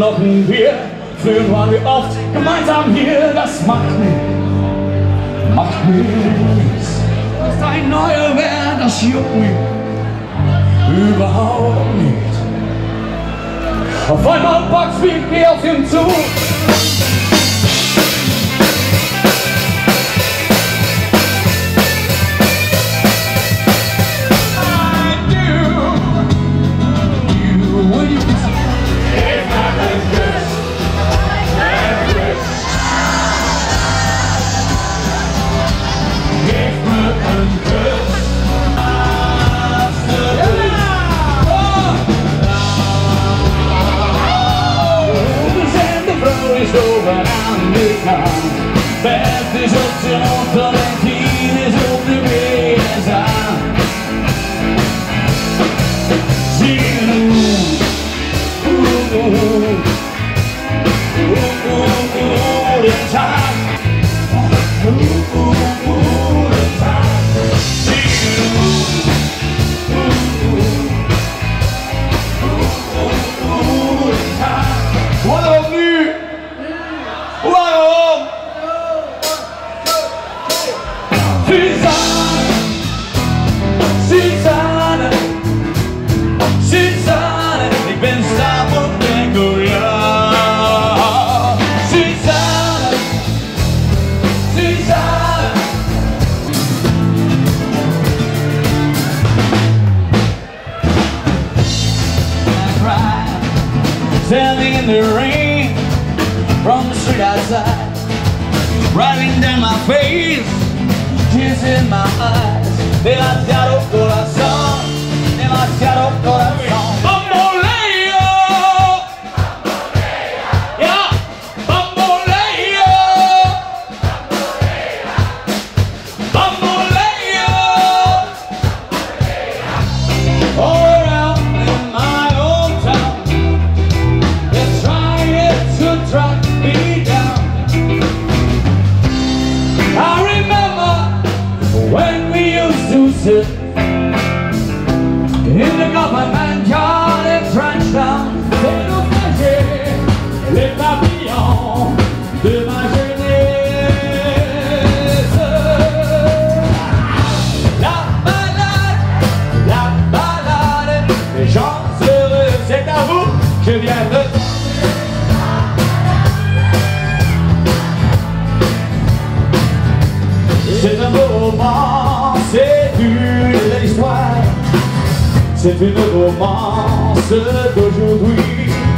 brauchen wir. Früher waren wir oft gemeinsam hier. Das macht nichts. Das ist ein neuer Wert, das juckt mich überhaupt nicht. Auf einmal packt's mich, geh auf ihn zu. Best is op zijn auto en 10 is op de BSA. Zingen de taak. De taak. Waarom nu? Waarom? Suzanne, ik ben stapel enkel, ja. Suzanne, I cried, standing in the rain, from the street outside, riding down my face, tears in my eyes. Demasiado corazón, demasiado corazón. Bamboleo, yeah, bamboleo, bamboleo. All around in my old town, they're trying to track me down. I remember when we used to sit in the government yard in Frenchtown. C'est nos frères, les papillons de ma jeunesse. La balade des gens heureux, c'est à vous que je viens de... C'est un beau roman, c'est une belle histoire. C'est une romance d'aujourd'hui.